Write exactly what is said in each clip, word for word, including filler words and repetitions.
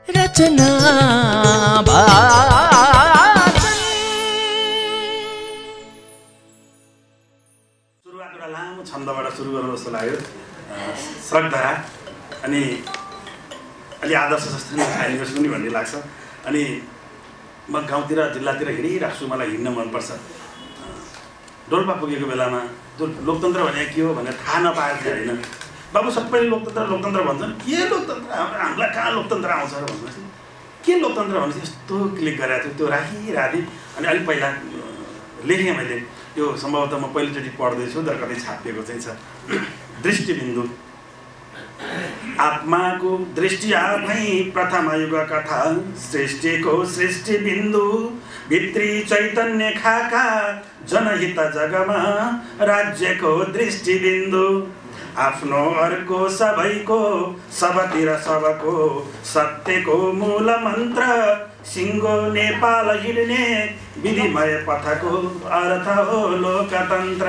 रचना सुरुवात एउटा लामो छन्दबाट सुरु गर्नु जस्तो लाग्यो। सडकधारा अनि अलि आदर्श जस्तो खाइने जस्तो पनि भन्ने लाग्छ। अनि म गाउँतिर जिल्लातिर हिँडिरहेको छु, मलाई हिँड्न मनपर्छ। डोल्पा पुगेको बेलामा जो लोकतन्त्र भने के हो भनेर थाहा नपाएको थियो होइन। बाबु सबैले लोकतन्त्र लोकतन्त्र भन्छन्, के लोकतन्त्र, हामीलाई कहाँ लोकतन्त्र आउँछ र भन्नुहोस् के लोकतन्त्र भनेपछि यस्तो क्लिक गरेको थियो। त्यो राखिरहेको थिएँ। अनि अलिक पहिला लेखेँ मैले, यो सम्भवतः म पहिलोचोटि पढ्दैछु तर कतै छापिएको चाहिँ छ। दृष्टिबिन्दु आत्माको दृष्टि आफै प्रथम युग कथा, सृष्टिको सृष्टिबिन्दु भित्री चैतन्य खाका, जनहित जगमा राज्यको दृष्टिबिन्दु, आफ्नो अर्को सबैको सबतिर सबको सत्यको मूल मन्त्र, सिङ्गो नेपाल हिँड्ने विधिमय पथको अर्थ हो लोकतन्त्र।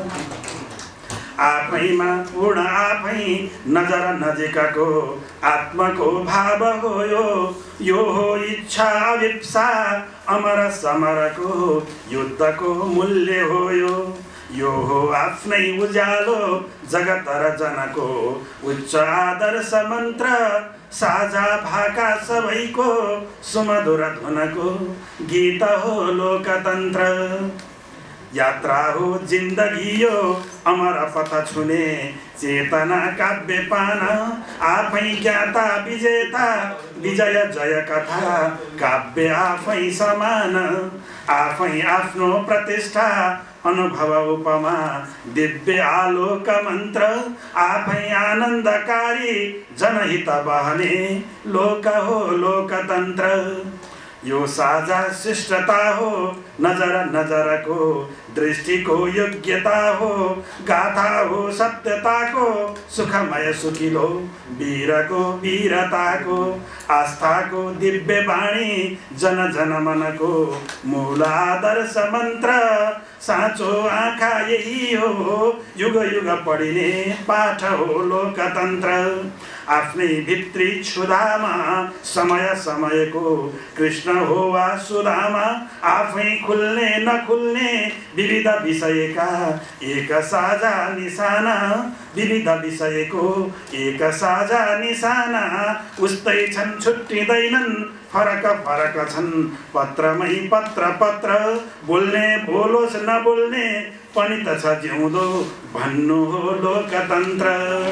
आफैमा पूर्ण आफै नजर नजिकको आत्मको भाव हो यो, यो हो इच्छा विप्सा अमर समरको युद्धको मूल्य हो यो, यो हो आफ्नै उज्यालो जगत र जनको उच्च आदर्श मन्त्र, साझा भाका सबैको सुमधुर धुनको गीत हो लोकतन्त्र। यात्रा हो जिन्दगी यो अमर पथ छुने चेतना काव्य पान, आफै ज्ञाता विजेता विजय जय कथा काव्य आफै समान, आफै आफ्नो प्रतिष्ठा अनुभव उपमा दिव्य आलोक मन्त्र, आफै आनन्दकारी जनहित बहने लोक हो लोकतन्त्र। यो साझा शिष्टता हो नजर नजरको दृष्टिको योग्यता हो, गाथा हो सत्यताको सुखमय सुखिलो वीरको वीरताको, आस्थाको दिव्य वाणी जन जन मनको मूल आदर्श मन्त्र, साँचो आँखा यही हो युग युग पढिने पाठ हो लोकतन्त्र। आफ्नै भित्री क्षुधामा समय समयको कृष्ण हो वा सुदामा, आफै खुल्ने नखुल्ने विविध विषयका एक साझा निशाना, विविध विषयको एक साझा निशाना, उस्तै छन् छुट्टिँदैनन् फरक फरक छन् पत्रमै पत्र पत्र, बोल्ने बोलोस् नबोल्ने पनि त छ जिउँदो भन्नु हो लोकतन्त्र।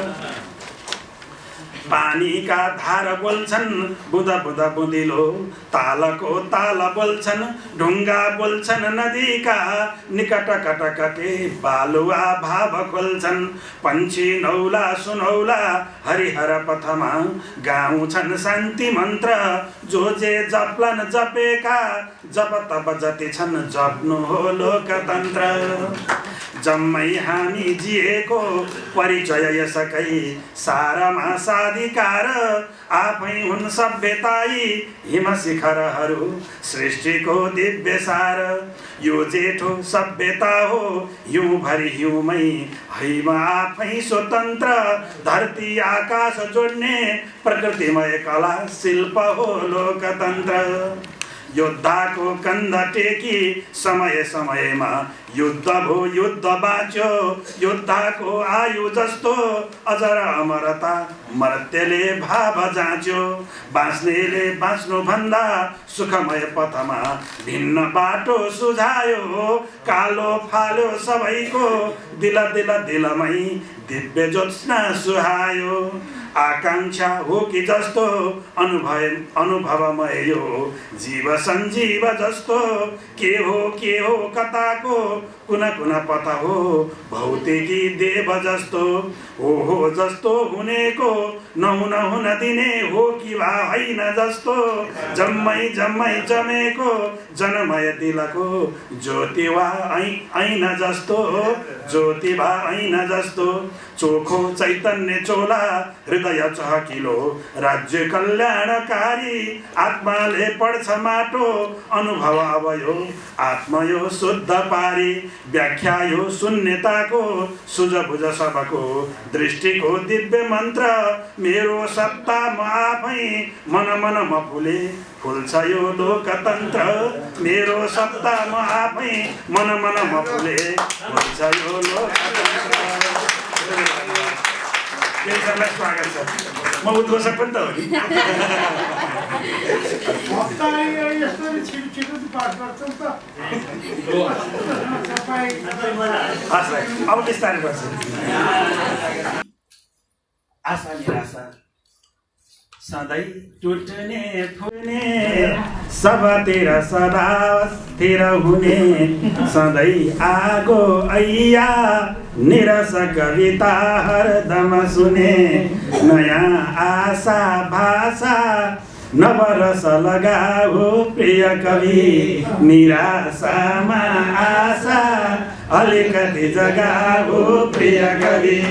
पानीका धार बोल्छन् बुँदा बुँदा बुँदिलो, तालको ताल बोल्छन् ढुङ्गा बोल्छन् नदीका निकट कट कटे बालुवा भाव खोल्छन्, पन्छी नौला सुनौला हरिहर पथमा गाउँछन् शान्ति मन्त्र, जो जे जप्लन जपेका जप तप जति छन् जप्नु हो लोकतन्त्र। जम्मै हामी जिएको परिचय यसकै सारमा साधिकार, आफै हुन् सभ्यताई हिम शिखरहरू सृष्टिको दिव्य सार, यो जेठो सभ्यता हो हिउँ भरि हिउँमै हैम आफै स्वतन्त्र, धरती आकाश जोड्ने प्रकृतिमय कला शिल्प हो लोकतन्त्र। योद्धाको कंध टेकी समय समयमा युद्ध भो युद्ध बाँच्यो, योद्धाको आयु जस्तो अजर अमरता मर्त्यले भाव जाँच्यो, बाँच्नेले बाँच्नु भन्दा सुखमय पथमा भिन्न बाटो सुझायो, कालो फाल्यो सबैको दिल दिल दिलमै दिव्य ज्योत्स्ना सुहायो, आकांक्षा हो कि जस्तो अनुभव अनुभवमय यो जीव संजीव जस्तो, के हो के हो कताको कुन कुन पता हो भौतिकी देव जस्तो, हो हो जस्तो हुनेको नहुन हुन दिने हो कि वा होइन जस्तो, जम्मै जम्मै जमेको जनमय दिलको ज्योति वा ऐन जस्तो, ज्योति वा ऐन जस्तो, चोखो चैतन्य चोला हृदय हृदय चहकिलो राज्य कल्याणकारी आत्माले पढ्छ माटो अनुभव अब यो आत्मा यो शुद्ध पारी व्याख्या यो शून्यताको सुझबुझ सबको दृष्टिको दिव्य मन्त्र मेरो सत्ता म आफै मन मन म फुले फुल्छ यो लोकतन्त्र मेरो सत्ता म आफै मन मन म फुले फुल्छ यो लोकतन्त्र। केही स्वागत छ। म उद्घोषक पनि त हो नि। अब बिस्तारै गर्छ। आशा निराशा सधैँ टुट्ने फुल्ने सबतिर सदा स्थिर हुने सधैँ आगो ऐया निरस कविता हरदम सुने नयाँ आशा भाषा नवरस लगाऊ प्रिय कवि निराशामा आशा अलिकति जगाऊ प्रिय कवि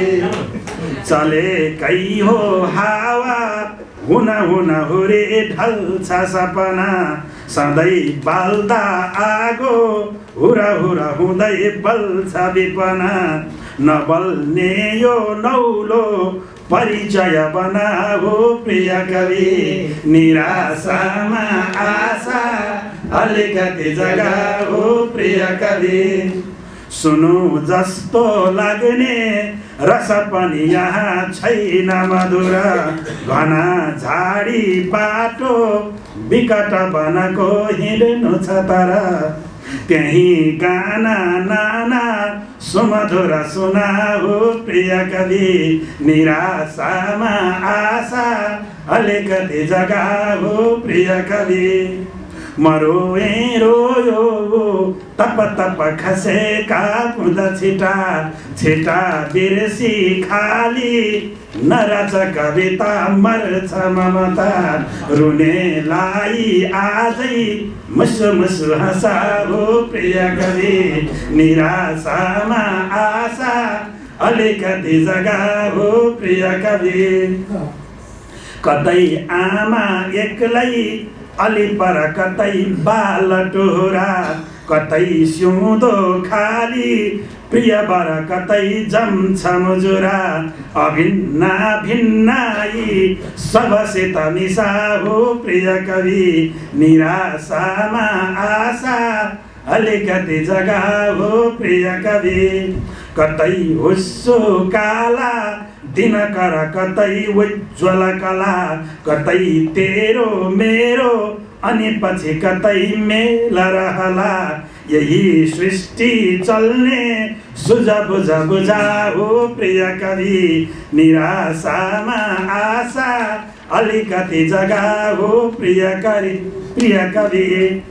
चलेकै हो हावा हुन हुन हुरे ढल्छ सपना सधैँ बाल्दा आगो हुरा हुरा हुँदै बल्छ विपना नबल्ने यो नौलो परिचय बनाऊ प्रिय कवि निराशामा आशा अलिकति जगाऊ प्रिय कवि सुनु जस्तो लाग्ने रस पनि यहाँ छैन मधुर घना झाडी बाटो विकट वनको हिँड्नु छ तर त्यही गाना नाना सुमधुर सुनाऊ प्रिय कवि निराशामा आशा अलिकति जगाऊ प्रिय कवि मरोए रोयो तप तप खसेका पुँदा छिटा छिटा बिर्सी खाली नरच कविता मर्छ ममता रुनेलाई आजै मुसु मुसु हँसाऊ प्रिय कवि निराशामा आशा अलिकति जगाऊ प्रिय कवि कतै आमा एक्लै अलि पर कतै बाल टोरा कतै सिउँदो खाली प्रिय वर कतै जम्छ मुजुरा अभिन्ना भिन्नाई सबसित मिसाऊ प्रिय कवि निराशामा आशा अलिकति जगाऊ प्रिय कवि कतै हुस्सो काला दिनकर कतै उज्ज्वल कला कतै तेरो मेरो अनि पछि कतै मेल रहला यही सृष्टि चल्ने सुझ बुझ बुझाऊ प्रिय कवि निराशामा आशा अलिकति जगाऊ प्रिय कवि प्रिय कवि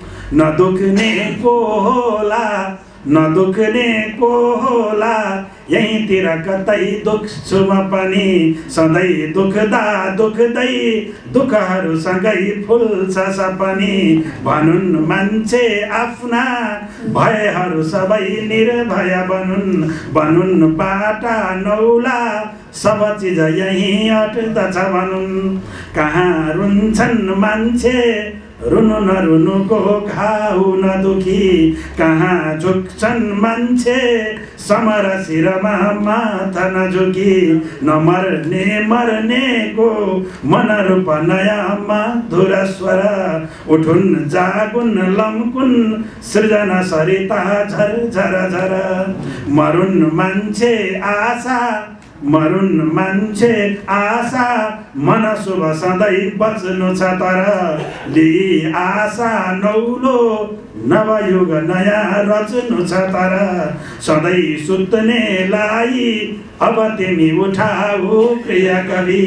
नदुख्ने को होला नदुख्ने को होला यहीँतिर कतै दुख्छु म पनि सधैँ दुख्दा दुख्दै दुःखहरूसँगै फुल्छ सपनी भनुन् मान्छे आफ्ना भयहरू सबै निर्भय बनुन् बनुन् बाटा नौला सब चिज यहीँ अट्दछ भनुन् कहाँ रुन्छन् मान्छे रुनु नरुनुको घाउ नदुखी कहाँ झुक्छन् मान्छे समर शिरमा माथा नझुकी नमर्ने मर्नेको मन रूप नयाँ मधुर स्वर उठुन् जागुन् लम्कुन् सृजना सरिता झर झर झर मरुन् मान्छे आशा मरुन् मान्छे आशा मन शुभ सधैँ बच्नु छ तर लिई आशा नौलो नवयुग नयाँ रच्नु छ तर सधैँ सुत्नेलाई अब तिमी उठाऊ प्रिय कवि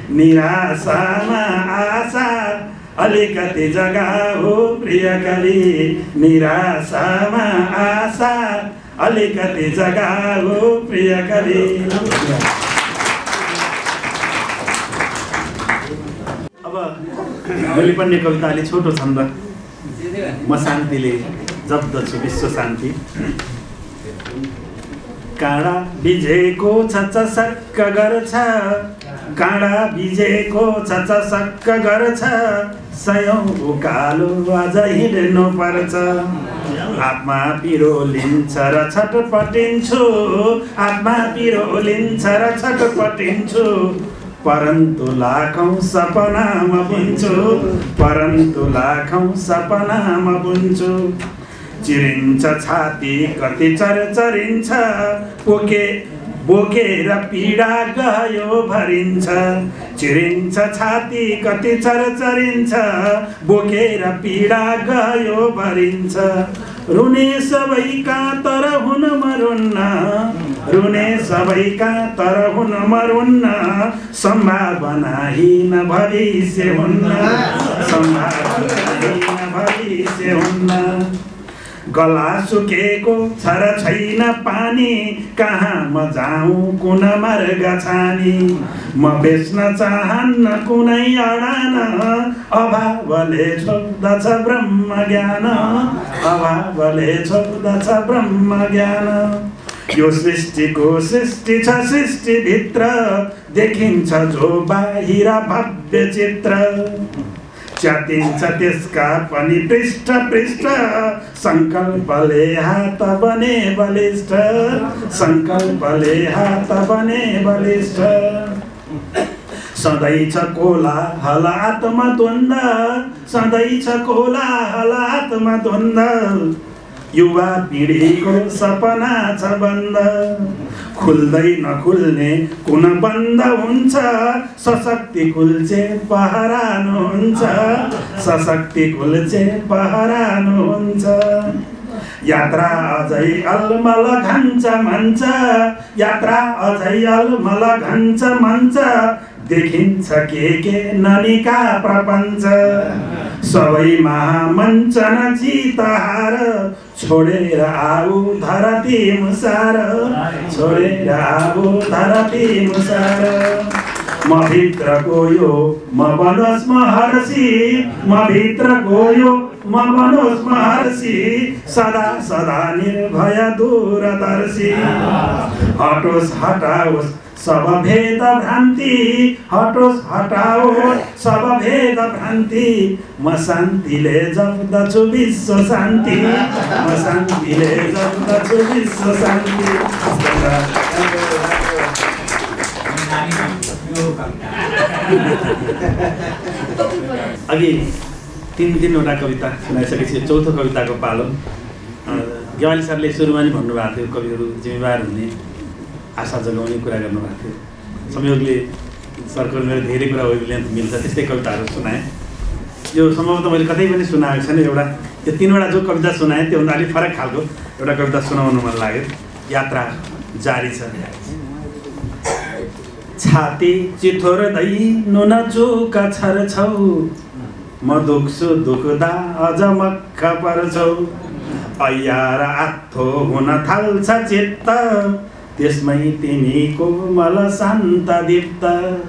निराशामा आशा अलिकति जगाऊ प्रिय कवि निराशामा आशा अलिकति जगाऊ प्रिय कवि। अब मैले पढ्ने कविता अलि छोटो छन्द म शान्तिले जप्दछु विश्व शान्ति। काँडा बिजेको छ चसक्क गर्छ काँडा भिजेको चचसक्क गर्छ सयौं उकालो अझ हिँड्नु पर्छ आत्मा पिरोलिन्छ र छटपटिन्छु आत्मा पिरोलिन्छ र छटपटिन्छु परन्तु लाखौं सपनामा बुन्छु परन्तु लाखौं सपनामा बुन्छु चिरिन्छ छाती कति चरचरिन्छ पोके बोकेर पीडा गयो भरिन्छ चिरिन्छ छाती कति चरचरिन्छ बोकेर पीडा गयो भरिन्छ रुने सबैका तर हुन मरुन्न रुने सबैका तर हुन मरुन्न सम्भावनाहीन भविष्य हुन्न सम्भावनाहीन भविष्य हुन्न गला सुकेको छ र छैन पानी कहाँ म जाऊँ कुन मार्ग छानी म बेच्न चाहन्न कुनै अडान अभावले छोड्दछ ब्रह्म ज्ञान अभावले छोड्दछ ब्रह्म ज्ञान यो सृष्टिको सृष्टि छ सृष्टिभित्र देखिन्छ जो बाहिर भव्य चित्र च्यातिन्छ त्यसका पनि पृष्ठ पृष्ठ संकल्पले हात बने बलिष्ठ संकल्पले हात बने बलिष्ठ सधैँ छ कोलाहल आत्मद्वन्द्व सधैँ छ कोलाहल आत्मद्वन्द्व युवा पिँढीको सपना छ बन्द खुल्दै नखुल्ने कुन बन्द हुन्छ सशक्ति कुल्चे पहरानु हुन्छ सशक्ति कुल्चे पहरानु हुन्छ यात्रा अझै अलमल घन्छ मञ्च यात्रा अझै अलमल घन्छ मञ्च देखिन्छ के के ननिका प्रपञ्च सबै महामञ्च नजित हार छोडेर आऊ धरती मुसार छोडेर आऊ धरती मुसार म भित्र गयो म बनोस् महर्षि म भित्र गयो म बनोस् महर्षि सदा सदा निर्भय दूरदर्शी हटोस् हटाओस् सब भेद भ्रान्ति हटोस् हटाओस् सब भेद भ्रान्ति म शान्तिले जप्दछु विश्व शान्ति म शान्तिले जप्दछु विश्व शान्ति अघि तीन तीनवटा कविता सुनाइसकेपछि चौथो कविताको पालो गेवाली सरले सुरुमा नि भन्नुभएको थियो कविहरू जिम्मेवार हुने आशा जगाउने कुरा गर्नुभएको थियो संयोगले सरको मेरो धेरै कुरा वेभलेन्थ मिल्छ त्यस्तै कविताहरू सुनाएँ यो सम्भवतः मैले कतै पनि सुनाएको छैन एउटा यो तीनवटा जो कविता सुनाएँ त्योभन्दा अलिक फरक खालको एउटा कविता सुनाउनु मन लाग्यो यात्रा जारी छ छाती चिथोर्दै नुन चुक छर्छौ म दुख्छु दुख्दा अझ मक्ख पर्छौ अयार आत्थो हुन थाल्छ चित्त त्यसमै तिमीको मल शान्त दीप्त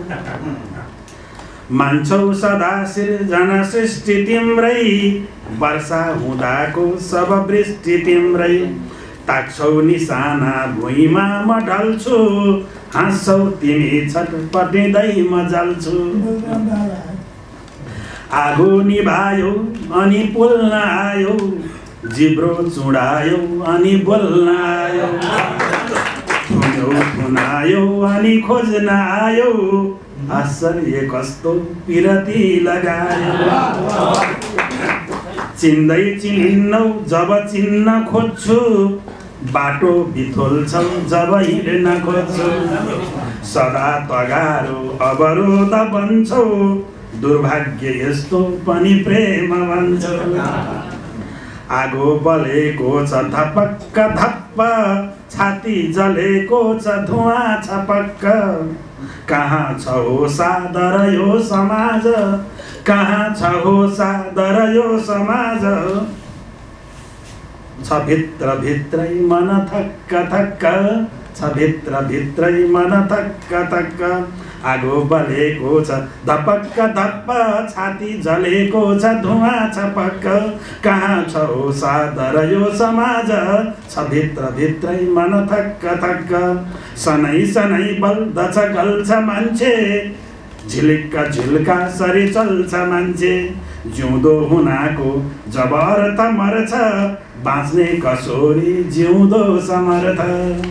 मान्छौ सदा सिर्जना सृष्टि तिम्रै वर्षा हुँदाको सब वृष्टि तिम्रै ताक्छौ निशाना भुइँमा म ढल्छु हाँस्छौ तिमी छटपटिँदै म जल्छु आगो निभायो अनि पोल्न आयो जिब्रो चुडायो अनि बोल्न आयो थुन्यौ थुनायो अनि खोज्न आयो आश्चर्य कस्तो पिरती लगायो चिन्दै चिनिन्नौ जब चिन्न खोज्छु बाटो बिथोल्छौ जब हिँड्न खोज्छु सदा तगारो अवरोध बन्छौ दुर्भाग्य यस्तो पनि प्रेम भन्छौ आगो बलेको छ धपक्क धप्प छाती जलेको छ धुवा छपक्क कहाँ छ हो सादर यो समाज कहाँ छ हो सादर यो समाज छ भित्र भित्रै मन थक्क थक्क छ भित्र भित्रै मन थक्क थक्क आगो बलेको छ धपक्क धप्प छाती जलेको छ धुवाँ छपक्क कहाँ छ हो सादर यो समाज छ भित्र भित्रै मन थक्क थक्क सनै सनै बल्दछ गल्छ मान्छे झिलिक्का झिल्का सरी चल्छ मान्छे जिउँदो हुनाको जबरत मर्छ बाँच्ने कसोरी जिउँदो समर्थ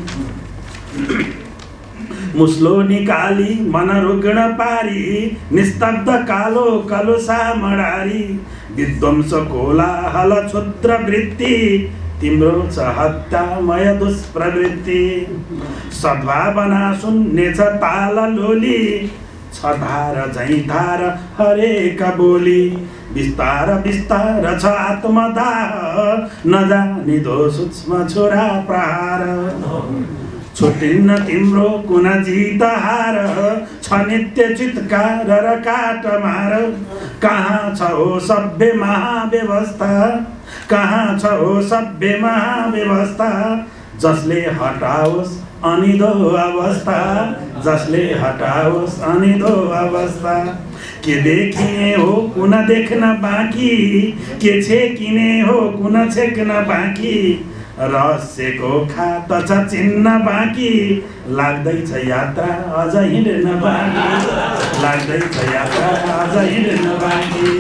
मुस्लो निकाली मन रुग्ण पारी निस्तब्ध कालो कलुसा मडारी विध्वंस कोलाहल क्षुद्र वृत्ति तिम्रो छ हत्यामय दुष्प्रवृत्ति सद्भावना शून्य छ ताल लोली छ धार झैँ धार हरेक बोली बिस्तार बिस्तार छ आत्मदाह नजानिदो सूक्ष्म छोरा प्रहार छुटिन्न तिम्रो कुन जित हार छ नित्य चितकार र काट मार कहाँ छ हो सभ्य महाव्यवस्था कहाँ छ हो सभ्य महाव्यवस्था जसले हटाओस् अनिदो अवस्था जसले हटाओस् अनिदो अवस्था के देखिने हो कुन देख्न बाँकी के छेकिने हो कुन छेक्न बाँकी रहस्यको खाता छ चिन्न बाँकी लाग्दैछ यात्रा अझ हिँड्न बाँकी लाग्दैछ यात्रा अझ हिँड्न बाँकी।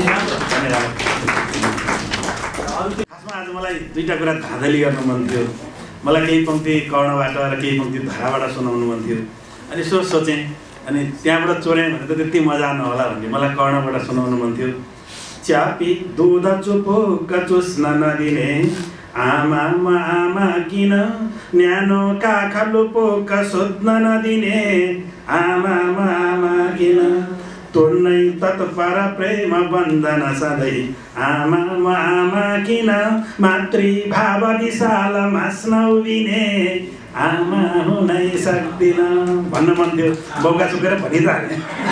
खासमा आज मलाई दुईटा कुरा धाँधली गर्न मन थियो। मलाई केही पंक्ति कर्णबाट र केही पंक्ति धाराबाट सुनाउनु मन थियो। अनि यसो सोचेँ अनि त्यहाँबाट चोरेँ भने त त्यति मजा नहोला भन्ने मलाई कर्णबाट सुनाउनु मन थियो। च्यापी दुध चुपोक चुस्न नदिने आमा आमा किन न्यानो काखा लुपोक सोध्न नदिने आमा आमा किन तोड्नै तत्पर प्रेम बन्धन सधैँ आमा आमा किन मातृभाव विशाल मास्न उभिने आमा हुनै सक्दिन भन्न मन थियो। बौका चुकेर भनिरहने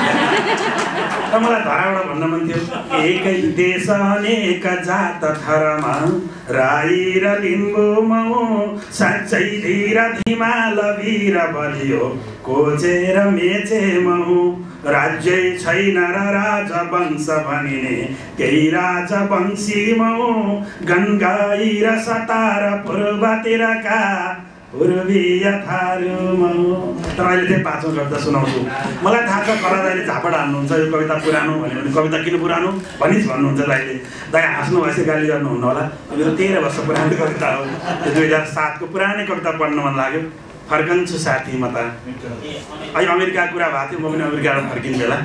मलाई धराबाट भन्न मन थियो। एकै देश अनेक जात धर्म राई र लिम्बू मौ साँच्चै धीर धिमाल वीर बलियो कोचेर मेचे मौ राज्यै छैन र राजवंश भनिने केही राजवंशी मौ गङ्गाई र सतार पूर्वतिरका पूर्वीय थारू मौ। तपाईँले चाहिँ पाँचौँ कविता सुनाउँछु। मलाई थाहा छ कला दाइले झापड हान्नुहुन्छ यो कविता पुरानो भन्यो भने कविता किन पुरानो भनिस् भन्नुहुन्छ दाइले। दाइ हाँस्नु भएपछि गाली गर्नुहुन्न होला। अब यो तेह्र वर्ष पुरानो कविता हो। यो दुई हजार सातको पुरानै कविता पढ्न मन लाग्यो। फर्कन्छु साथी म त अहिले अमेरिकाको कुरा भएको थियो। म पनि अमेरिकाबाट फर्किने बेला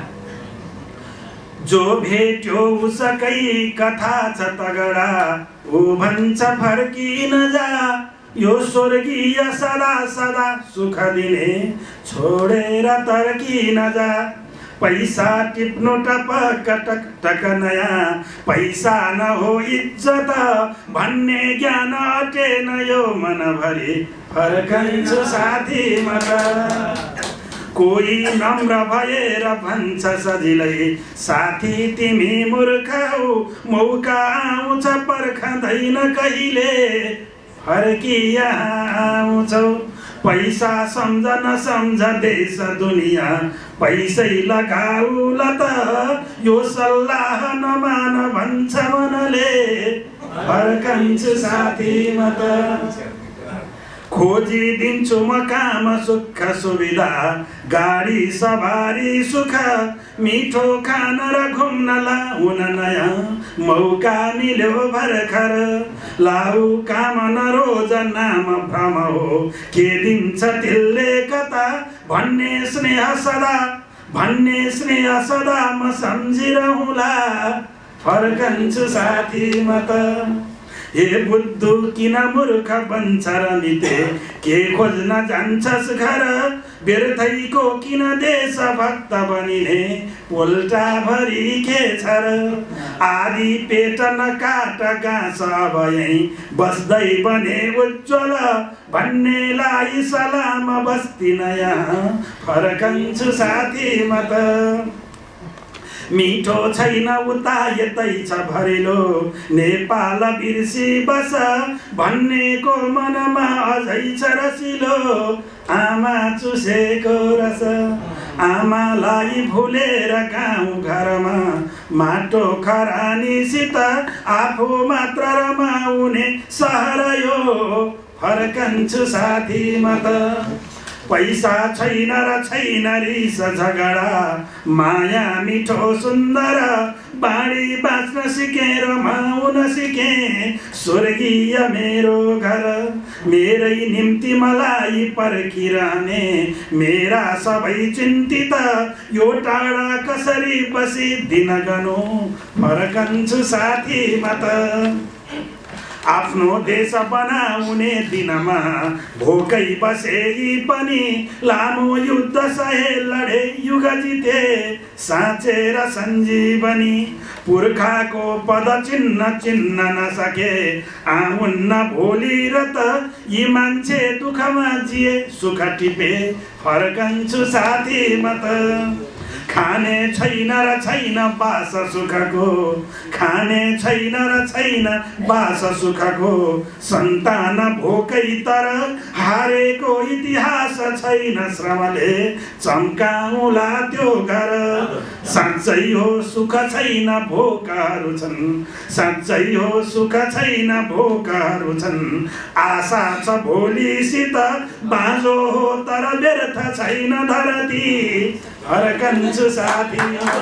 जो भेट्यो उसकै कथा छ तगडा ऊ भन्छ फर्किन जा यो स्वर्गीय सदा सदा सुख दिने छोडेर तर्किन जा पैसा टिप्नु टपक टक टक नयाँ पैसा न हो इज्जत भन्ने ज्ञान अटेन यो मनभरि फर्कन्छु साथी म त। कोही नम्र भएर भन्छ सजिलै साथी तिमी मूर्ख हौ मौका आउँछ पर्खँदैन कहिले फर्की यहाँ आउँछौ पैसा सम्झ नसम्झ देश दुनियाँ पैसै लगाउला त यो सल्लाह नमान भन्छ मनले फर्कन्छु साथी म त। खोजिदिन्छु म काम सुख सुविधा गाडी सवारी सुख मिठो खान र घुम्न लाउन नयाँ मौका मिल्यो भर्खर लाउ काम न रोज नाम भ्रम हो के दिन्छ त्यसले कता भन्ने स्नेह सदा भन्ने स्नेह सदा म सम्झिरहुँला फर्कन्छु साथी म त। हे बुद्धु किन मूर्ख बन्छ र निते के खोज्न जान्छस् घर व्यर्थैको किन देशभक्त बनिने पोल्टा भरि के छ र आदि पेट नकाट गाँस अब यहीँ बस्दै बने उज्जवल भन्नेलाई सलाम बस्ती नयाँ फर्कन्छु साथी म त। मिठो छैन उता यतै छ भरिलो नेपाल बिर्सी बस भन्नेको मनमा अझै छ रसिलो आमा चुसेको रस आमालाई भुलेर गाउँ घरमा माटो खरानीसित आफू मात्र रमाउने सहर यो फर्कन्छु साथी म त पैसा छैन र छैन रिस झगडा माया मिठो सुन्दर बाँडी बाँच्न सिके रमाउन सिके स्वर्गीय मेरो घर मेरै निम्ति मलाई पर्खिरहने मेरा सबै चिन्तित यो टाढा कसरी बसी दिन गनु फर्कन्छु साथी म त आफ्नो देश बनाउने दिनमा भोकै बसे पनि लामो युद्ध सहे लडे युग जिते साँचेर सञ्जीवनी पुर्खाको पद चिन्ह चिन्न नसके आउन्न भोलि र त यी मान्छे दुःखमा जिए सुख टिपे फर्कन्छु साथी म त खाने छैन र छैन बास सुखको खाने छैन र छैन बास सुखको सन्तान भोकै तर हारेको इतिहास छैन श्रमले चम्काउला त्यो घर साँच्चै हो सुख छैन भोकहरू छन् साँच्चै हो सुख छैन भोकहरू छन् आशा छ भोलिसित बाँझो हो तर व्यर्थ छैन धरती फर्कन्छु साथी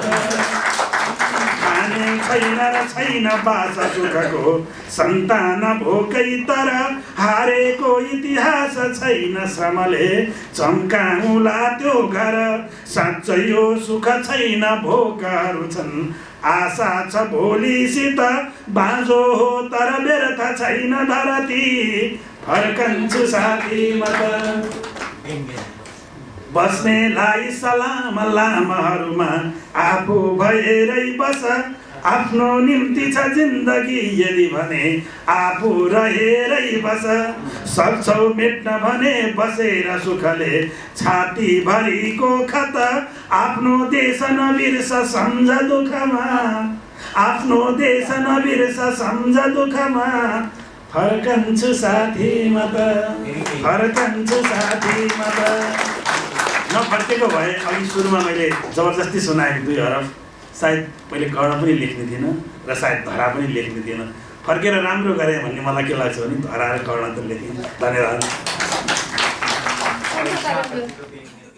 खाने छैन र छैन बास सुखको सन्तान भोकै तर हारेको इतिहास छैन श्रमले चम्काउला त्यो घर साँच्चै हो सुख छैन भोकहरू छन् आशा छ भोलिसित बाँझो हो तर व्यर्थ छैन धरती फर्कन्छु साथी म त बस्नेलाई सलाम लामहरूमा आफू भएरै बस आफ्नो निम्ति छ जिन्दगी यदि भने आफू रहेरै बस सक्छौ मेट्न भने बसेर सुखले छाती भरिको खत आफ्नो देश नबिर्स सम्झ दुःखमा आफ्नो देश नबिर्स सम्झ दुःखमा फर्कन्छु साथी म त फर्कन्छु साथी म त नफर्केको भए अघि सुरुमा मैले जबरजस्ती सुनाएको दुई हरफ सायद मैले गढ पनि लेख्ने थिइनँ र सायद धरा पनि लेख्ने थिइनँ फर्केर राम्रो गरेँ भन्ने मलाई के लाग्छ भने धरा र गढ त लेखेँ धन्यवाद।